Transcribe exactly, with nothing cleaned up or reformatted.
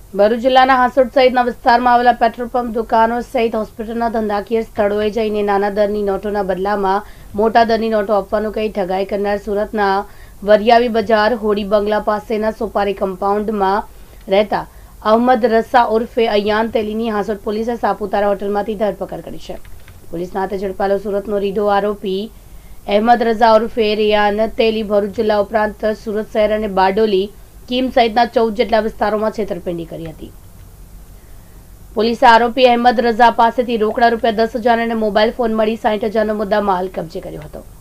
ભરૂચ જિલ્લાના હાંસોટ સહિતના વિસ્તારમાં આવેલા પેટ્રોલ પંપ, દુકાનો સહિત હોસ્પિટલના ધંધાકીય સ્થળોએ જઈને નાના દરની નોટોના બદલામાં મોટા દરની નોટો આપવાનું કહી ઠગાઈ કરનાર સુરતના વરિયાવી બજાર હોડી બંગલા પાસેના સોપારી કમ્પાઉન્ડમાં રહેતા અહમદ રસા ઉર્ફે અયાન તેલીની હાંસોટ પોલીસે સાપુતારા હોટલમાંથી ધરપકડ કરી છે. પોલીસના હાથે ઝડપાયેલો સુરતનો રીઢો આરોપી અહેમદ રઝા ઉર્ફે રિયાન તેલી ભરૂચ જિલ્લા ઉપરાંત સુરત શહેર અને બારડોલી, કીમ સહિતના ચૌદ જેટલા વિસ્તારોમાં છેતરપિંડી કરી હતી. પોલીસે આરોપી અહેમદ રઝા પાસેથી રોકડા રૂપિયા દસ હજાર અને મોબાઈલ ફોન મળી સાઠ હજારનો મુદ્દામાલ કબજે કર્યો હતો.